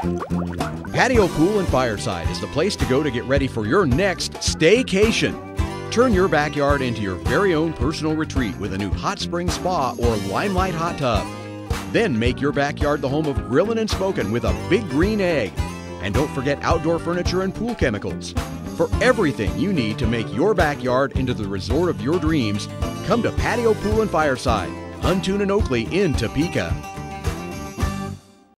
Patio Pool and Fireside is the place to go to get ready for your next staycation. Turn your backyard into your very own personal retreat with a new hot spring spa or limelight hot tub. Then make your backyard the home of grillin' and smokin' with a big green egg. And don't forget outdoor furniture and pool chemicals. For everything you need to make your backyard into the resort of your dreams, come to Patio Pool and Fireside, Huntoon and Oakley in Topeka.